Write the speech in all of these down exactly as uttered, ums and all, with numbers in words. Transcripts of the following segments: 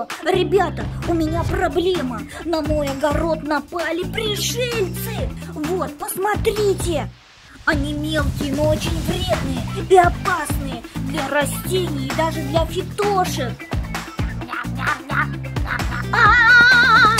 О, ребята, у меня проблема. На мой огород напали пришельцы. Вот, посмотрите. Они мелкие, но очень вредные и опасные для растений и даже для фитошек. А-а-а!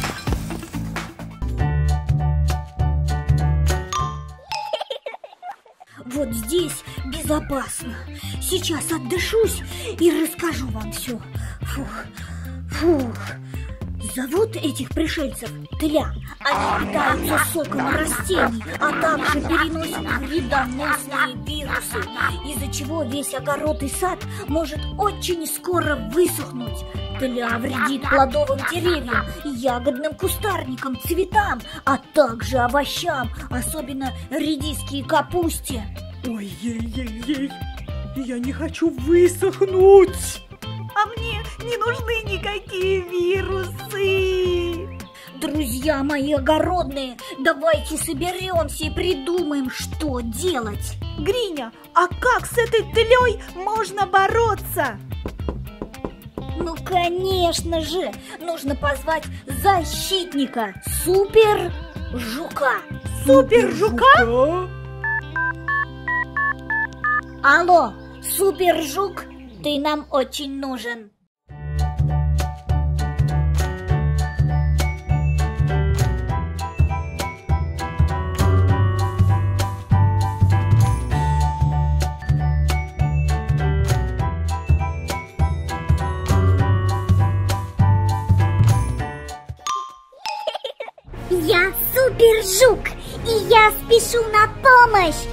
Вот здесь безопасно. Сейчас отдышусь и расскажу вам все. Фух, фух. Зовут этих пришельцев тля. Они питаются соком растений, а также переносят вредоносные вирусы, из-за чего весь огород и сад может очень скоро высохнуть. Тля вредит плодовым деревьям, ягодным кустарникам, цветам, а также овощам, особенно редиске и капусте. Ой-ей-ей-ей, я не хочу высохнуть. А мне не нужны никакие вирусы. Друзья мои огородные, давайте соберемся и придумаем, что делать. Гриня, а как с этой тлей можно бороться? Ну, конечно же, нужно позвать защитника, Супер Жука. Супер Жука? Алло, Супер Жук, ты нам очень нужен. Я Супер Жук, и я спешу на помощь.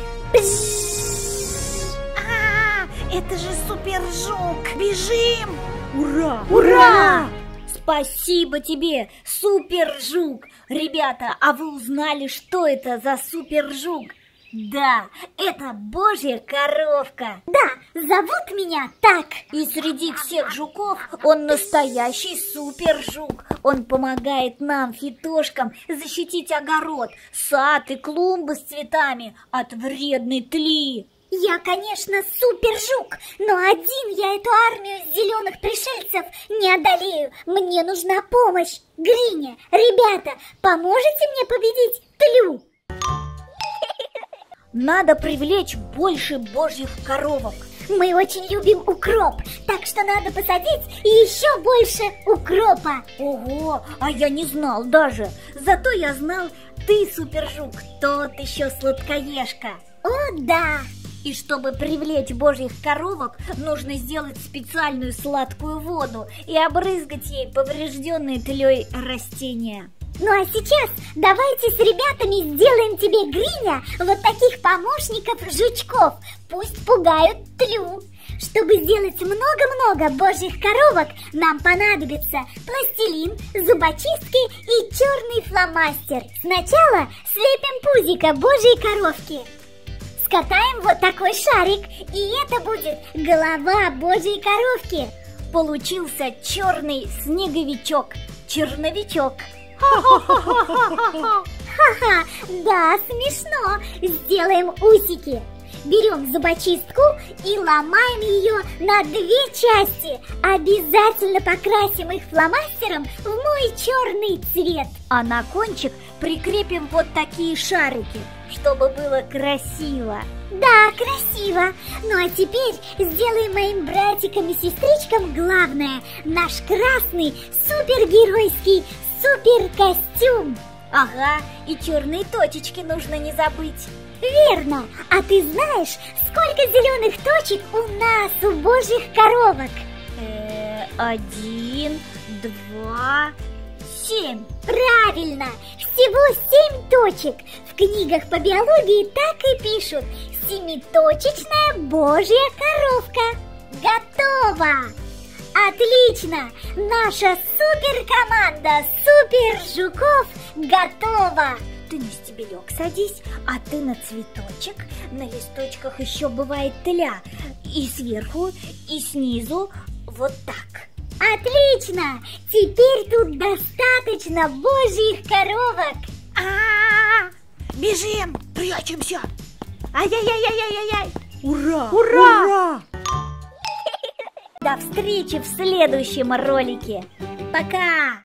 А, это же Супер Жук. Бежим! Ура! Ура! Спасибо тебе, Супер Жук! Ребята, а вы узнали, что это за Супер Жук? Да, это Божья коровка. Да, зовут меня так. И среди всех жуков он настоящий Супер Жук. Он помогает нам, фитошкам, защитить огород, сад и клумбы с цветами от вредной тли. Я, конечно, Супер Жук, но один я эту армию зеленых пришельцев не одолею. Мне нужна помощь. Гриня, ребята, поможете мне победить тлю? Надо привлечь больше божьих коровок. Мы очень любим укроп, так что надо посадить еще больше укропа. Ого, а я не знал даже. Зато я знал, ты, Супер Жук, тот еще сладкоежка. О, да! И чтобы привлечь божьих коровок, нужно сделать специальную сладкую воду и обрызгать ей поврежденные тлей растения. Ну а сейчас давайте с ребятами сделаем тебе, Гриня, вот таких помощников-жучков. Пусть пугают тлю. Чтобы сделать много-много божьих коровок, нам понадобится пластилин, зубочистки и черный фломастер. Сначала слепим пузико божьей коровки. Скатаем вот такой шарик, и это будет голова божьей коровки. Получился черный снеговичок, черновичок. Ха-ха, да, смешно. Сделаем усики. Берем зубочистку и ломаем ее на две части. Обязательно покрасим их фломастером в мой черный цвет. А на кончик прикрепим вот такие шарики, чтобы было красиво. Да, красиво. Ну а теперь сделаем моим братикам и сестричкам главное. Наш красный супергеройский супер-костюм. Ага, и черные точечки нужно не забыть. Верно. А ты знаешь, сколько зеленых точек у нас, у божьих коровок? Э, один, два, семь. Правильно, всего семь точек. В книгах по биологии так и пишут. Семиточечная божья коровка. Готово! Отлично! Наша суперкоманда Супер Жуков готова! Ты на стебелек садись, а ты на цветочек. На листочках еще бывает тля. И сверху, и снизу. Вот так. Отлично! Теперь тут достаточно божьих коровок. А-а-а! Бежим! Прячемся! Ай-яй-яй-яй-яй-яй! Ура! Ура! Ура! До встречи в следующем ролике. Пока!